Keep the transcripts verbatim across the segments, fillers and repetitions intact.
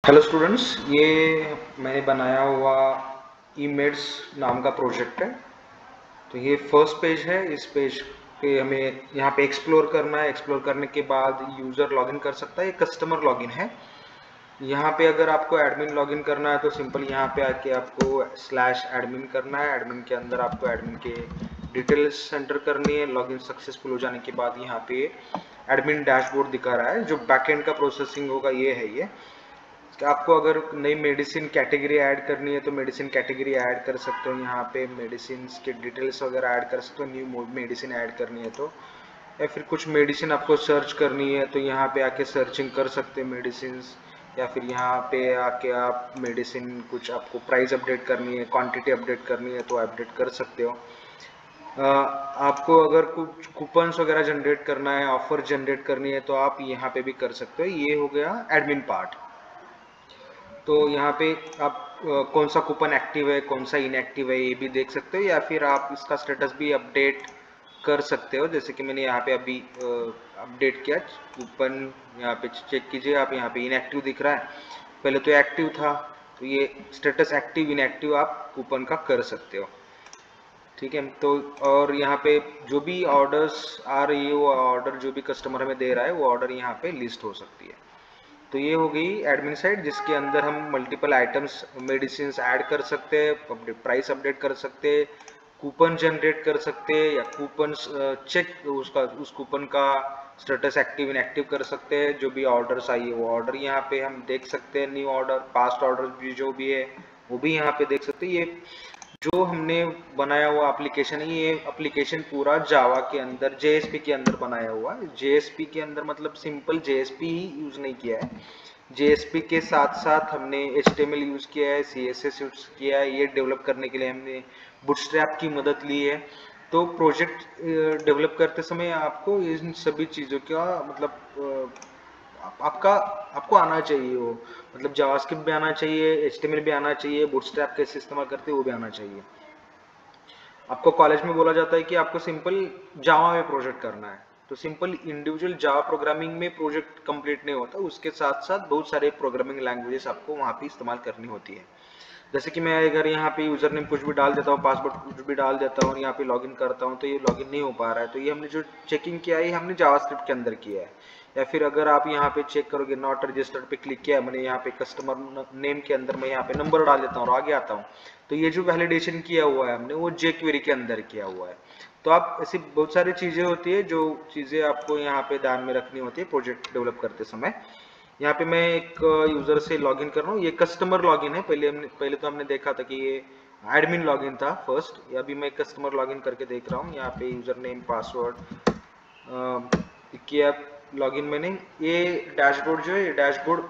Hello students, ये मैंने बनाया हुआ ईमेड्स नाम का प्रोजेक्ट है। तो ये फर्स्ट पेज है। इस पेज पे हमें यहाँ पे एक्सप्लोर करना है। एक्सप्लोर करने के बाद यूज़र लॉगिन कर सकता है। ये कस्टमर लॉगिन है। यहाँ पे अगर आपको एडमिन लॉगिन करना है तो सिंपल यहाँ पे आके आपको स्लैश एडमिन करना है। एडमिन के अंदर आपको एडमिन के डिटेल्स एंटर करनी है। लॉगिन सक्सेसफुल हो जाने के बाद यहाँ पे एडमिन डैशबोर्ड दिखा रहा है। जो बैकएंड का प्रोसेसिंग होगा ये है। ये आपको अगर नई मेडिसिन कैटेगरी ऐड करनी है तो मेडिसिन कैटेगरी ऐड कर सकते हो। यहाँ पे मेडिसिन के डिटेल्स वगैरह ऐड कर सकते हो। न्यू मेडिसिन ऐड करनी है तो, या फिर कुछ मेडिसिन आपको सर्च करनी है तो यहाँ पे आके सर्चिंग कर सकते हैं मेडिसिन। या फिर यहाँ पे आके आप मेडिसिन कुछ आपको प्राइस अपडेट करनी है, क्वांटिटी अपडेट करनी है तो अपडेट कर सकते हो। आ, आपको अगर कुछ कूपन्स वगैरह जनरेट करना है, ऑफर जनरेट करनी है तो आप यहाँ पे भी कर सकते हो। ये हो गया एडमिन पार्ट। तो यहाँ पे आप आ, कौन सा कूपन एक्टिव है, कौन सा इनएक्टिव है ये भी देख सकते हो। या फिर आप इसका स्टेटस भी अपडेट कर सकते हो। जैसे कि मैंने यहाँ पे अभी अपडेट किया कूपन, यहाँ पे चेक कीजिए आप, यहाँ पे इनएक्टिव दिख रहा है। पहले तो एक्टिव था, तो ये स्टेटस एक्टिव इनएक्टिव आप कूपन का कर सकते हो। ठीक है। तो और यहाँ पे जो भी ऑर्डर्स आ रही है, वो ऑर्डर जो भी कस्टमर हमें दे रहा है वो ऑर्डर यहाँ पे लिस्ट हो सकती है। तो ये हो गई एडमिन साइड, जिसके अंदर हम मल्टीपल आइटम्स मेडिसिन ऐड कर सकते हैं, प्राइस अपडेट कर सकते हैं, कूपन जनरेट कर सकते हैं, या कूपन चेक उसका उस कूपन का स्टेटस एक्टिव इनएक्टिव कर सकते हैं। जो भी ऑर्डर्स आई है वो ऑर्डर यहाँ पे हम देख सकते हैं। न्यू ऑर्डर, पास्ट ऑर्डर भी जो भी है वो भी यहाँ पे देख सकते हैं। ये जो हमने बनाया हुआ एप्लीकेशन है, ये एप्लीकेशन पूरा जावा के अंदर जेएसपी के अंदर बनाया हुआ है। जेएसपी के अंदर मतलब सिंपल जेएसपी ही यूज नहीं किया है। जेएसपी के साथ साथ हमने एचटीएमएल यूज किया है, सीएसएस यूज किया है। ये डेवलप करने के लिए हमने बूटस्ट्रैप की मदद ली है। तो प्रोजेक्ट डेवलप करते समय आपको इन सभी चीज़ों का मतलब आप, आपका आपको आना चाहिए। वो मतलब जावास्क्रिप्ट भी आना चाहिए, एचटीएमएल भी आना चाहिए, बूटस्ट्रैप कैसे इस्तेमाल करते हैं वो भी आना चाहिए। आपको कॉलेज में बोला जाता है कि आपको सिंपल जावा में प्रोजेक्ट करना है, तो सिंपल इंडिविजुअल जावा प्रोग्रामिंग में प्रोजेक्ट कंप्लीट नहीं होता। उसके साथ साथ बहुत सारे प्रोग्रामिंग लैंग्वेजेस आपको वहाँ पे इस्तेमाल करनी होती है। जैसे कि मैं अगर यहाँ पे यूजर नेम कुछ भी डाल देता हूँ, पासवर्ड कुछ भी डाल देता हूँ और यहाँ पे लॉगिन करता हूँ तो ये लॉगिन नहीं हो पा रहा है। तो ये हमने जो चेकिंग किया है हमने जावास्क्रिप्ट के अंदर किया है। या फिर अगर आप यहाँ पे चेक करोगे नॉट रजिस्टर्ड पे क्लिक किया है मैंने, यहाँ पे कस्टमर नेम के अंदर मैं यहाँ पे नंबर डाल देता हूँ और आगे आता हूँ, तो ये जो वैलिडेशन किया हुआ है हमने वो जेक्वेरी के अंदर किया हुआ है। तो आप ऐसी बहुत सारी चीजें होती है जो चीजें आपको यहाँ पे ध्यान में रखनी होती है प्रोजेक्ट डेवलप करते समय। यहाँ पे मैं एक यूजर से लॉगिन कर रहा हूँ। ये कस्टमर लॉगिन है। पहले हमने पहले तो हमने देखा था कि ये एडमिन लॉगिन था फर्स्ट। अभी मैं कस्टमर लॉगिन करके देख रहा हूँ। यहाँ पे यूजर नेम, पासवर्ड किया, लॉगिन मैंने। ये डैशबोर्ड जो है, डैशबोर्ड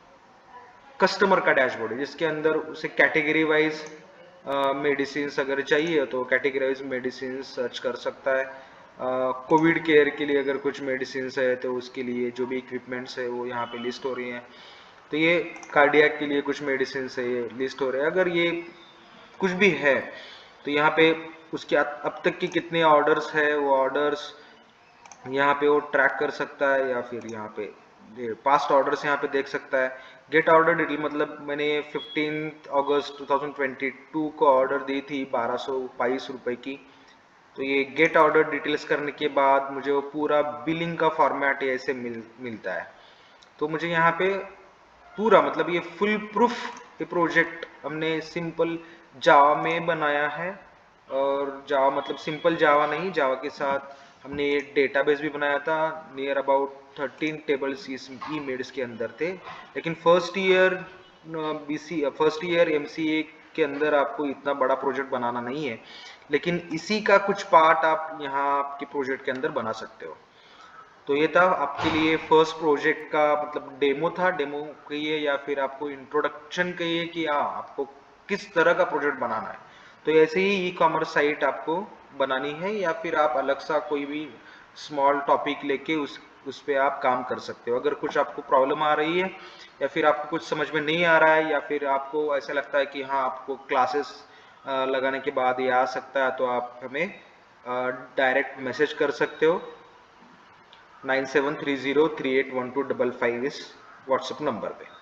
कस्टमर का डैशबोर्ड है, जिसके अंदर उसे कैटेगरी वाइज मेडिसिन अगर चाहिए तो कैटेगरी वाइज मेडिसिन सर्च कर सकता है। कोविड uh, केयर के लिए अगर कुछ मेडिसिन है तो उसके लिए जो भी इक्विपमेंट्स है वो यहाँ पे लिस्ट हो रही हैं। तो ये कार्डियक के लिए कुछ मेडिसिन है ये लिस्ट हो रहे हैं। अगर ये कुछ भी है तो यहाँ पे उसके अब तक की कितने ऑर्डर्स है वो ऑर्डर्स यहाँ पे वो ट्रैक कर सकता है। या फिर यहाँ पे पास्ट ऑर्डर्स यहाँ पे देख सकता है। गेट ऑर्डर डिटेल मतलब मैंने पंद्रह अगस्त दो हज़ार बाईस को ऑर्डर दी थी बारह सौ बाईस रुपए की। तो ये गेट ऑर्डर डिटेल्स करने के बाद मुझे वो पूरा बिलिंग का फॉर्मेट ऐसे मिल मिलता है। तो मुझे यहाँ पे पूरा मतलब ये फुल प्रूफ ये प्रोजेक्ट हमने सिंपल जावा में बनाया है। और जावा मतलब सिंपल जावा नहीं, जावा के साथ हमने ये डेटाबेस भी बनाया था। नियर अबाउट थर्टीन टेबल्स इस ईमेल्स के अंदर थे। लेकिन first year BC first year MCA के अंदर आपको इतना बड़ा प्रोजेक्ट बनाना नहीं है, लेकिन इसी का कुछ पार्ट आप यहाँ आपके प्रोजेक्ट के अंदर बना सकते हो। तो ये था आपके लिए फर्स्ट प्रोजेक्ट का मतलब डेमो था। डेमो कहिए या फिर आपको इंट्रोडक्शन कहिए कि हाँ आपको किस तरह का प्रोजेक्ट बनाना है। तो ऐसे ही ई कॉमर्स साइट आपको बनानी है, या फिर आप अलग सा कोई भी स्मॉल टॉपिक लेके उस उस पर आप काम कर सकते हो। अगर कुछ आपको प्रॉब्लम आ रही है या फिर आपको कुछ समझ में नहीं आ रहा है, या फिर आपको ऐसा लगता है कि हाँ आपको क्लासेस लगाने के बाद ये आ सकता है, तो आप हमें डायरेक्ट मैसेज कर सकते हो। Nine seven three zero three eight one two double five इस व्हाट्सएप नंबर पे।